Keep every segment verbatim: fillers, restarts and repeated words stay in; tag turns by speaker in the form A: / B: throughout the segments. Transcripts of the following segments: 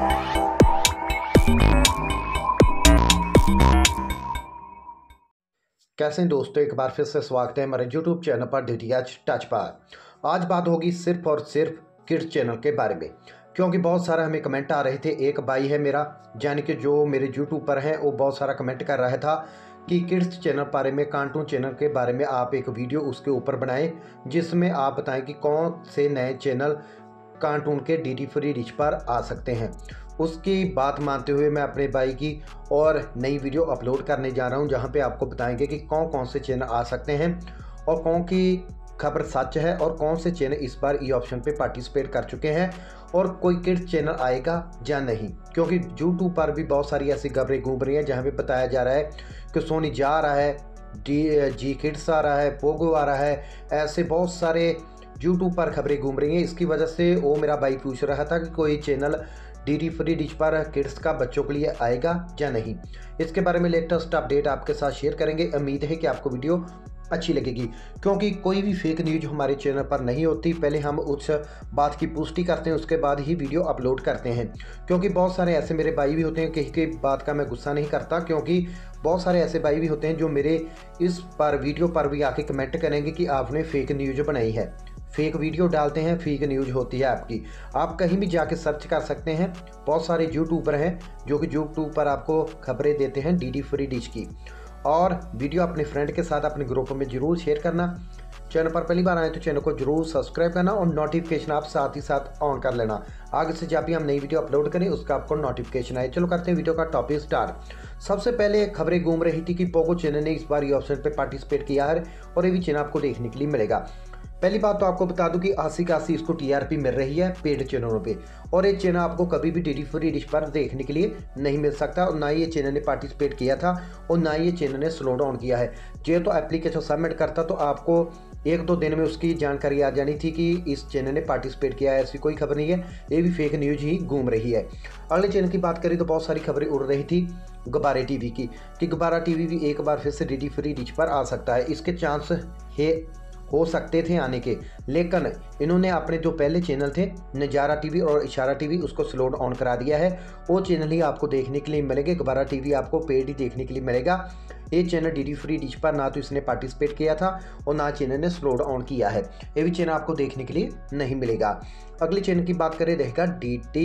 A: कैसे हैं दोस्तों, एक बार फिर से स्वागत है हमारे यूट्यूब चैनल पर डी टी एच टच पर। आज बात होगी सिर्फ और सिर्फ किड्स चैनल के बारे में, क्योंकि बहुत सारा हमें कमेंट आ रहे थे। एक भाई है मेरा, यानी कि जो मेरे यूट्यूब पर हैं, वो बहुत सारा कमेंट कर रहा था कि किड्स चैनल बारे में, कार्टून चैनल के बारे में आप एक वीडियो उसके ऊपर बनाएं, जिसमें आप बताएं कि कौन से नए चैनल कार्टून के डी डी फ्री डिश पर आ सकते हैं। उसकी बात मानते हुए मैं अपने भाई की और नई वीडियो अपलोड करने जा रहा हूं, जहां पे आपको बताएंगे कि कौन कौन से चैनल आ सकते हैं और कौन की खबर सच है और कौन से चैनल इस बार ई ऑप्शन पे पार्टिसिपेट कर चुके हैं और कोई किड्स चैनल आएगा या नहीं। क्योंकि यूट्यूब पर भी बहुत सारी ऐसी खबरें घूम रही हैं जहाँ पे बताया जा रहा है कि सोनी जा रहा है, डी जी किड्स आ रहा है, पोगो आ रहा है। ऐसे बहुत सारे यूट्यूब पर खबरें घूम रही हैं। इसकी वजह से वो मेरा भाई पूछ रहा था कि कोई channel D D free dish पर किड्स का बच्चों के लिए आएगा या नहीं। इसके बारे में लेटेस्ट अपडेट आपके साथ शेयर करेंगे। उम्मीद है कि आपको वीडियो अच्छी लगेगी, क्योंकि कोई भी फेक न्यूज हमारे चैनल पर नहीं होती। पहले हम उस बात की पुष्टि करते हैं, उसके बाद ही वीडियो अपलोड करते हैं। क्योंकि बहुत सारे ऐसे मेरे भाई भी होते हैं, कहीं की बात का मैं गुस्सा नहीं करता, क्योंकि बहुत सारे ऐसे भाई भी होते हैं जो मेरे इस पर वीडियो पर भी आके कमेंट करेंगे कि आपने फेक न्यूज बनाई है, फेक वीडियो डालते हैं, फेक न्यूज होती है आपकी। आप कहीं भी जाके सर्च कर सकते हैं। बहुत सारे यूट्यूबर हैं जो कि यूट्यूब पर आपको खबरें देते हैं डी डी फ्री डिश की। और वीडियो अपने फ्रेंड के साथ अपने ग्रुप में जरूर शेयर करना। चैनल पर पहली बार आए तो चैनल को जरूर सब्सक्राइब करना और नोटिफिकेशन आप साथ ही साथ ऑन कर लेना। आगे से जब भी हम नई वीडियो अपलोड करें उसका आपको नोटिफिकेशन आए। चलो करते हैं वीडियो का टॉपिक स्टार्ट। सबसे पहले खबरें घूम रही थी कि पोगो चैनल ने इस बार ये ऑप्शन पे पार्टिसिपेट किया है और ये भी चैनल आपको देखने के लिए मिलेगा। पहली बात तो आपको बता दूं कि अस्सी का अस्सी इसको टी आर पी मिल रही है पेड चैनलों पे, और ये चैनल आपको कभी भी डी डी फ्री डिश पर देखने के लिए नहीं मिल सकता। और ना ही ये चैनल ने पार्टिसिपेट किया था और ना ही ये चैनल ने स्लो डाउन किया है। जो तो एप्लीकेशन सबमिट करता तो आपको एक दो दिन में उसकी जानकारी आ जानी थी कि इस चैनल ने पार्टिसिपेट किया है। ऐसी कोई खबर नहीं है, ये भी फेक न्यूज ही घूम रही है। अगले चैनल की बात करें तो बहुत सारी खबरें उड़ रही थी गुब्बारे टीवी की, कि गुब्बारा टीवी भी एक बार फिर से डी डी फ्री डिश पर आ सकता है। इसके चांस है हो सकते थे आने के, लेकिन इन्होंने अपने जो पहले चैनल थे नज़ारा टीवी और इशारा टीवी उसको स्लो ऑन करा दिया है। वो चैनल ही आपको देखने के लिए मिलेंगे। गुब्बारा टीवी आपको पेड ही देखने के लिए मिलेगा। ये channel D D free dish पर ना तो इसने पार्टिसिपेट किया था और ना चैनल ने स्लो ऑन किया है। ये भी चैनल आपको देखने के लिए नहीं मिलेगा। अगले चैनल की बात करें रहेगा D T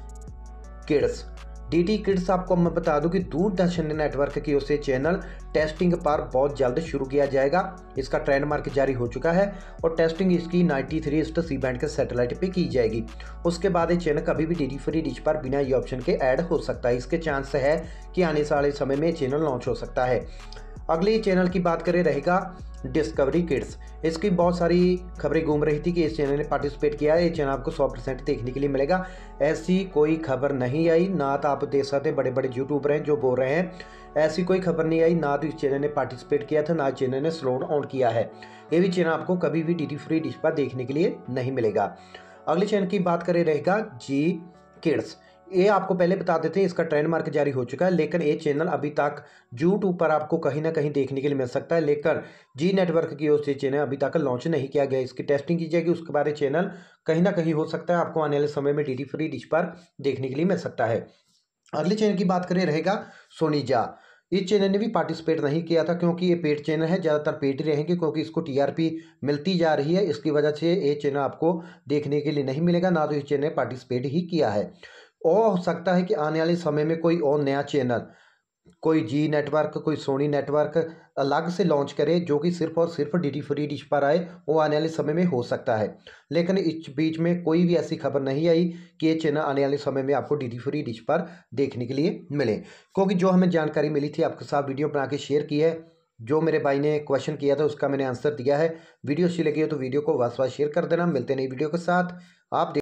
A: kids. D D kids आपको मैं बता दूं कि दूरदर्शन नेटवर्क की ओर से चैनल टेस्टिंग पर बहुत जल्द शुरू किया जाएगा। इसका ट्रेंड मार्क जारी हो चुका है और टेस्टिंग इसकी तिरानवे सी बैंड के सैटेलाइट पे की जाएगी। उसके बाद ये चैनल कभी भी डी डी फ्री डिश पर बिना ये ऑप्शन के ऐड हो सकता है। इसके चांस है कि आने वाले समय में चैनल लॉन्च हो सकता है। अगले चैनल की बात करें रहेगा डिस्कवरी किड्स। इसकी बहुत सारी खबरें घूम रही थी कि इस चैनल ने पार्टिसिपेट किया है। ये चैनल आपको सौ परसेंट देखने के लिए मिलेगा। ऐसी कोई खबर नहीं आई, ना तो आप देख सकते बड़े बड़े यूट्यूबर हैं जो बोल रहे हैं, ऐसी कोई खबर नहीं आई। ना तो इस चैनल ने पार्टिसिपेट किया था, ना चैनल ने स्लो ऑन किया है। ये भी चैनल आपको कभी भी डी डी फ्री डिश पर देखने के लिए नहीं मिलेगा। अगले चैनल की बात करें रहेगा जी किड्स। ये आपको पहले बता देते हैं, इसका ट्रेंड मार्क जारी हो चुका है, लेकिन ये चैनल अभी तक यूट्यूब पर आपको कहीं ना कहीं देखने के लिए मिल सकता है। लेकिन जी नेटवर्क की ओर से चैनल अभी तक लॉन्च नहीं किया गया। इसकी टेस्टिंग की जाएगी, उसके बाद चैनल कहीं ना कहीं हो सकता है आपको आने वाले समय में डी डी फ्री डिश पर देखने के लिए मिल सकता है। अगले चैनल की बात करें रहेगा सोनी जा। इस चैनल ने भी पार्टिसिपेट नहीं किया था, क्योंकि ये पेड चैनल है, ज़्यादातर पेड ही रहेंगे, क्योंकि इसको टी आर पी मिलती जा रही है। इसकी वजह से ये चैनल आपको देखने के लिए नहीं मिलेगा। ना तो इस चैनल ने पार्टिसिपेट ही किया है। और हो सकता है कि आने वाले समय में कोई और नया चैनल, कोई जी नेटवर्क, कोई सोनी नेटवर्क अलग से लॉन्च करे, जो कि सिर्फ और सिर्फ डी डी फ्री डिश पर आए। वो आने वाले समय में हो सकता है, लेकिन इस बीच में कोई भी ऐसी खबर नहीं आई कि ये चैनल आने वाले समय में आपको डी डी फ्री डिश पर देखने के लिए मिले। क्योंकि जो हमें जानकारी मिली थी आपके साथ वीडियो बना के शेयर की है। जो मेरे भाई ने क्वेश्चन किया था उसका मैंने आंसर दिया है। वीडियो अच्छी लगी हो तो वीडियो को वास वास शेयर कर देना। मिलते नई वीडियो के साथ। आप